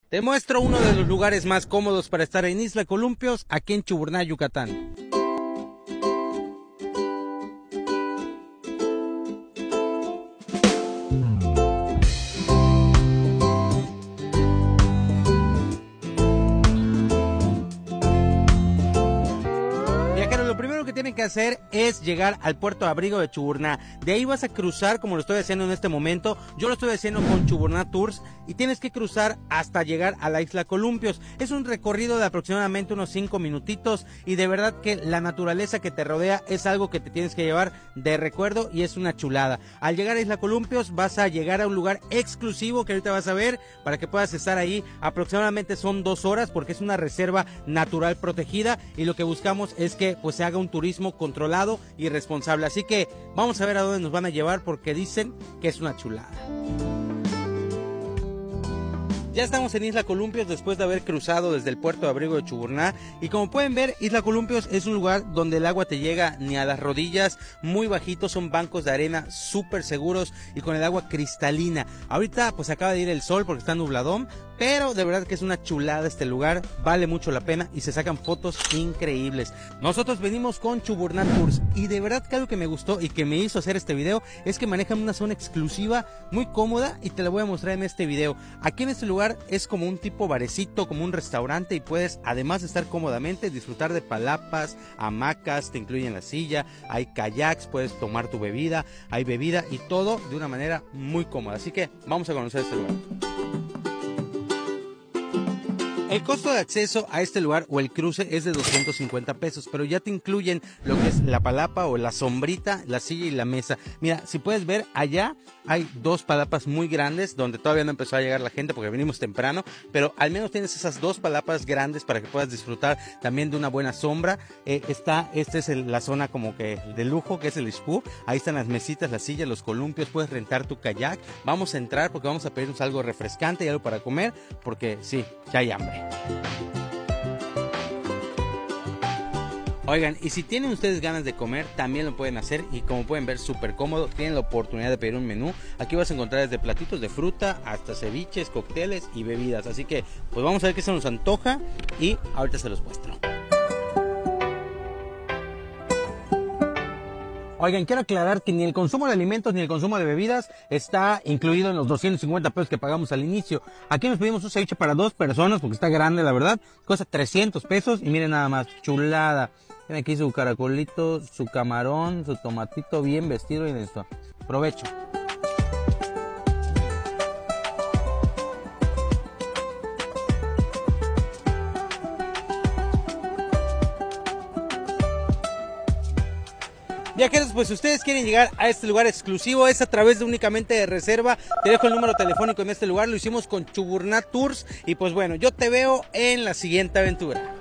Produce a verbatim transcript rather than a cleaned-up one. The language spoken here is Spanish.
Te muestro uno de los lugares más cómodos para estar en Isla Columpios, aquí en Chuburná, Yucatán. Lo primero que tienen que hacer es llegar al puerto de abrigo de Chuburná. De ahí vas a cruzar, como lo estoy haciendo en este momento. Yo lo estoy haciendo con Chuburná Tours y tienes que cruzar hasta llegar a la Isla Columpios. Es un recorrido de aproximadamente unos cinco minutitos y de verdad que la naturaleza que te rodea es algo que te tienes que llevar de recuerdo y es una chulada. Al llegar a Isla Columpios vas a llegar a un lugar exclusivo que ahorita vas a ver para que puedas estar ahí. Aproximadamente son dos horas porque es una reserva natural protegida y lo que buscamos es que pues se haga un turismo controlado y responsable. Así que vamos a ver a dónde nos van a llevar porque dicen que es una chulada. Ya estamos en Isla Columpios después de haber cruzado desde el puerto de abrigo de Chuburná y como pueden ver, Isla Columpios es un lugar donde el agua te llega ni a las rodillas, muy bajito, son bancos de arena súper seguros y con el agua cristalina. Ahorita pues acaba de ir el sol porque está nubladón, pero de verdad que es una chulada este lugar, vale mucho la pena y se sacan fotos increíbles. Nosotros venimos con Chuburná Tours y de verdad que algo que me gustó y que me hizo hacer este video es que manejan una zona exclusiva muy cómoda y te la voy a mostrar en este video. Aquí en este lugar es como un tipo barecito, como un restaurante y puedes además de estar cómodamente disfrutar de palapas, hamacas, te incluyen la silla, hay kayaks, puedes tomar tu bebida, hay bebida y todo de una manera muy cómoda. Así que vamos a conocer este lugar. El costo de acceso a este lugar o el cruce es de doscientos cincuenta pesos, pero ya te incluyen lo que es la palapa o la sombrita, la silla y la mesa. Mira, si puedes ver, allá hay dos palapas muy grandes donde todavía no empezó a llegar la gente porque venimos temprano, pero al menos tienes esas dos palapas grandes para que puedas disfrutar también de una buena sombra. Eh, está, esta es el, la zona como que de lujo, que es el Xpú. Ahí están las mesitas, las sillas, los columpios, puedes rentar tu kayak. Vamos a entrar porque vamos a pedirnos algo refrescante y algo para comer, porque sí, ya hay hambre. Oigan, y si tienen ustedes ganas de comer, también lo pueden hacer y como pueden ver, súper cómodo, tienen la oportunidad de pedir un menú. Aquí vas a encontrar desde platitos de fruta hasta ceviches, cócteles y bebidas. Así que, pues vamos a ver qué se nos antoja y ahorita se los muestro. Oigan, quiero aclarar que ni el consumo de alimentos ni el consumo de bebidas está incluido en los doscientos cincuenta pesos que pagamos al inicio. Aquí nos pedimos un ceviche para dos personas porque está grande, la verdad. Cuesta trescientos pesos y miren nada más, chulada. Tiene aquí su caracolito, su camarón, su tomatito bien vestido y esto. Provecho. Viajeros, pues si ustedes quieren llegar a este lugar exclusivo, es a través de únicamente de reserva. Te dejo el número telefónico en este lugar, lo hicimos con Chuburná Tours. Y pues bueno, yo te veo en la siguiente aventura.